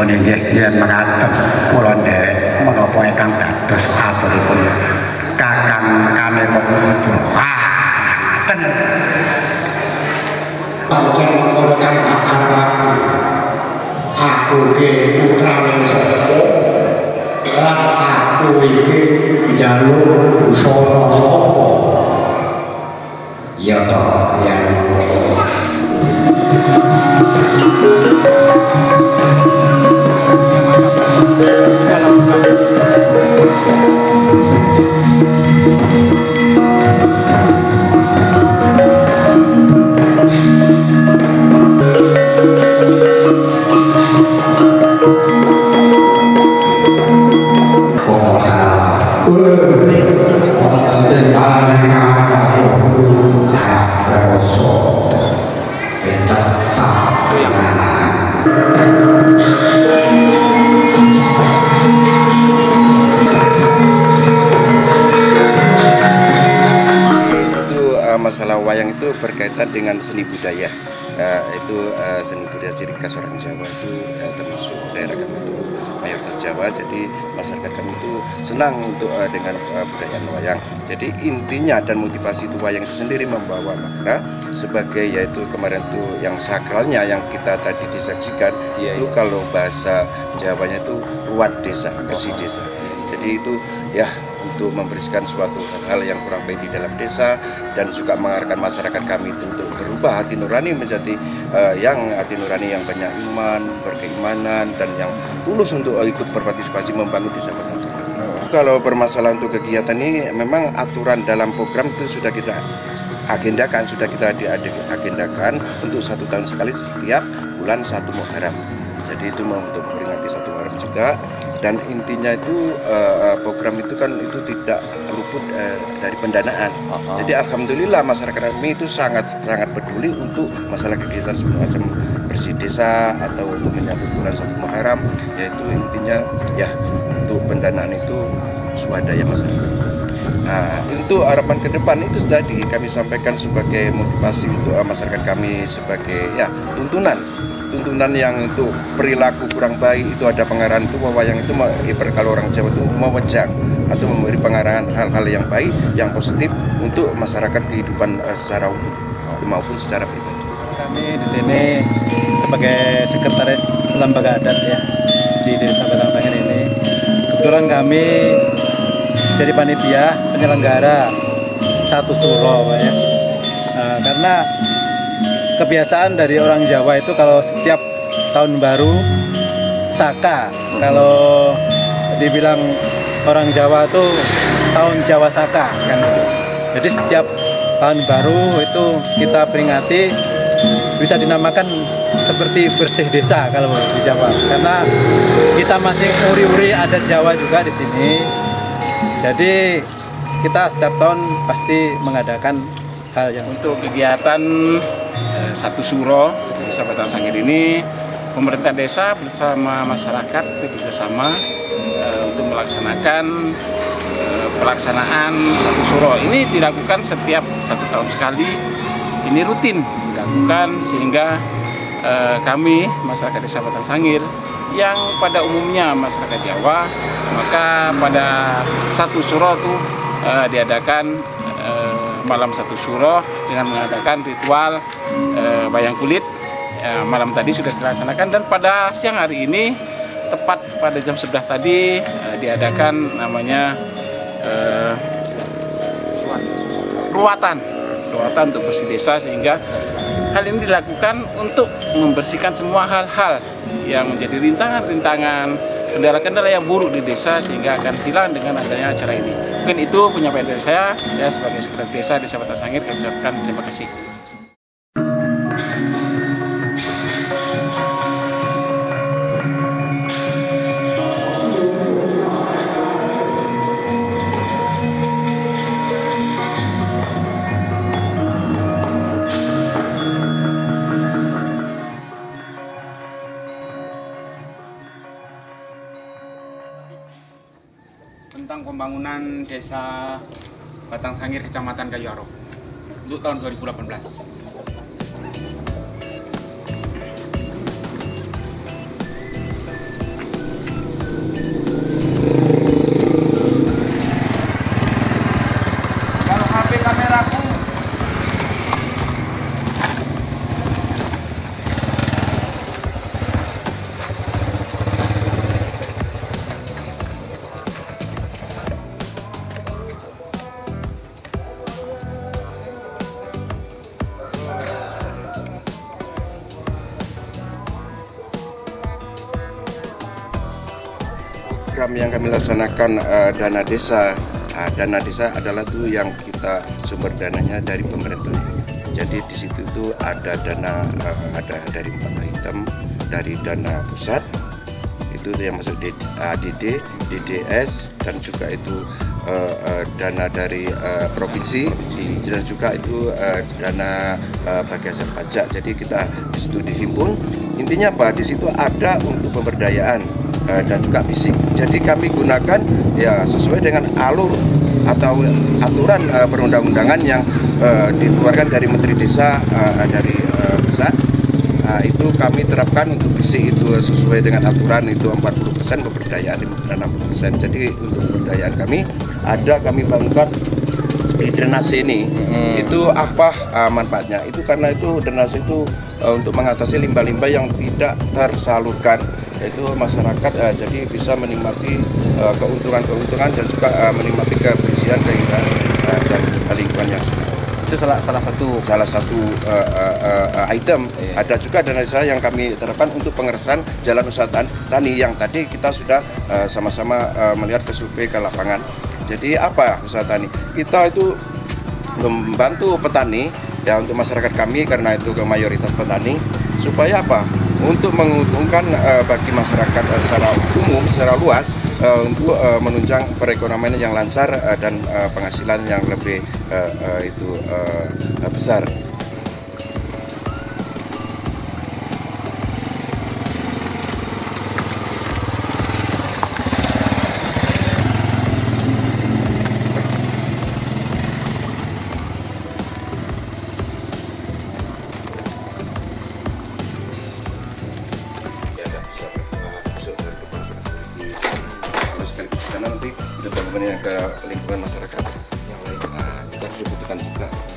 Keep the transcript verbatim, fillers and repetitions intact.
ini yen mengatur kula nderek menapa ingkang dados aturipun Kakang Kanemongudra. Ah, ten pancen kang aku aku ge putrane sapa lan aku iki jalur usana sapa ya to ya masalah wayang itu berkaitan dengan seni budaya, uh, itu uh, seni budaya ciri khas orang Jawa itu uh, termasuk daerah kami itu mayoritas Jawa, jadi masyarakat kami itu senang untuk uh, dengan uh, budaya wayang. Jadi intinya dan motivasi itu wayang itu sendiri membawa makna sebagai yaitu kemarin itu yang sakralnya yang kita tadi disaksikan yeah, itu yeah. Kalau bahasa Jawanya itu ruat desa, kesi desa. Jadi itu ya untuk membersihkan suatu hal yang kurang baik di dalam desa dan juga mengarahkan masyarakat kami itu untuk berubah hati nurani menjadi uh, yang hati nurani yang banyak iman, berkeimanan dan yang tulus untuk uh, ikut berpartisipasi membangun desa Batang Sangir. Kalau permasalahan untuk kegiatan ini memang aturan dalam program itu sudah kita agendakan, sudah kita diagendakan untuk satu tahun sekali setiap bulan satu Muharram. Jadi itu untuk memperingati satu Muharram juga. Dan intinya itu uh, program itu kan itu tidak luput uh, dari pendanaan. Uh-huh. Jadi alhamdulillah masyarakat kami itu sangat sangat peduli untuk masalah kegiatan semacam bersih desa atau untuk menyambut bulan satu Muharram, yaitu intinya ya untuk pendanaan itu swadaya masyarakat. Nah, untuk harapan ke depan itu tadi kami sampaikan sebagai motivasi untuk uh, masyarakat kami sebagai ya tuntunan. tuntunan yang untuk perilaku kurang baik itu ada pengarahan itu wayang itu kalau orang Jawa itu mewejang atau memberi pengarahan hal-hal yang baik yang positif untuk masyarakat kehidupan uh, secara umum maupun secara pribadi. Kami di sini sebagai sekretaris lembaga adat ya di Desa Batang Sangir ini kebetulan kami jadi panitia penyelenggara satu suro ya uh, karena kebiasaan dari orang Jawa itu kalau setiap tahun baru Saka, kalau dibilang orang Jawa itu tahun Jawa Saka kan gitu. Jadi setiap tahun baru itu kita peringati bisa dinamakan seperti bersih desa kalau di Jawa karena kita masih uri-uri adat Jawa juga di sini. Jadi kita setiap tahun pasti mengadakan hal yang untuk kegiatan eh, satu suro Desa Batang Sangir ini pemerintah desa bersama masyarakat itu bersama eh, untuk melaksanakan eh, pelaksanaan satu suro ini dilakukan setiap satu tahun sekali, ini rutin dilakukan sehingga eh, kami masyarakat Desa Batang Sangir yang pada umumnya masyarakat Jawa maka pada satu suro itu eh, diadakan eh, malam satu suro dengan mengadakan ritual e, wayang kulit e, malam tadi sudah dilaksanakan dan pada siang hari ini tepat pada jam sebelas tadi e, diadakan namanya e, ruatan ruatan untuk bersih desa sehingga hal ini dilakukan untuk membersihkan semua hal-hal yang menjadi rintangan-rintangan kendala-kendala yang buruk di desa sehingga akan hilang dengan adanya acara ini. Mungkin itu penyampaian dari saya. Saya sebagai sekretaris desa Desa Batang Sangir mengucapkan terima kasih. Tentang pembangunan Desa Batang Sangir Kecamatan Kayu Aro untuk tahun dua ribu delapan belas. kami yang kami laksanakan uh, dana desa. Nah, dana desa adalah tuh yang kita sumber dananya dari pemerintah. Jadi di situ itu ada dana uh, ada dari empat item, dari dana pusat itu yang masuk A D D, D D S, dan juga itu uh, uh, dana dari uh, provinsi, dan juga itu uh, dana uh, bagi hasil pajak. Jadi kita di situ dihimpun. Intinya apa? Di situ ada untuk pemberdayaan uh, dan juga fisik. Jadi kami gunakan ya sesuai dengan alur atau aturan uh, perundang-undangan yang uh, dikeluarkan dari Menteri Desa uh, dari uh, pusat. Nah, itu kami terapkan untuk fisik itu sesuai dengan aturan itu empat puluh persen, pemberdayaan lima puluh enam persen. Jadi untuk pemberdayaan kami ada kami bangunkan di drainase ini. Hmm. Itu apa uh, manfaatnya? Itu karena itu drainase itu uh, untuk mengatasi limbah-limbah yang tidak tersalurkan. Yaitu masyarakat uh, jadi bisa menikmati keuntungan-keuntungan uh, dan juga uh, menikmati kebersihan keindahan uh, dan lingkungan yang sehat. Itu salah salah satu salah satu uh, uh, uh, item. Iya. Ada juga dana desa yang kami terapkan untuk pengerasan jalan usaha tani yang tadi kita sudah uh, sama-sama uh, melihat ke survei ke lapangan. Jadi apa usaha tani? Kita itu membantu petani ya, untuk masyarakat kami karena itu ke mayoritas petani, supaya apa? Untuk menguntungkan uh, bagi masyarakat uh, secara umum, secara luas, uh, untuk uh, menunjang perekonomian yang lancar uh, dan uh, penghasilan yang lebih uh, uh, itu uh, uh, besar. Nanti kita bangunnya ke lingkungan masyarakat yang lain. Nah, kita harus butuhkan juga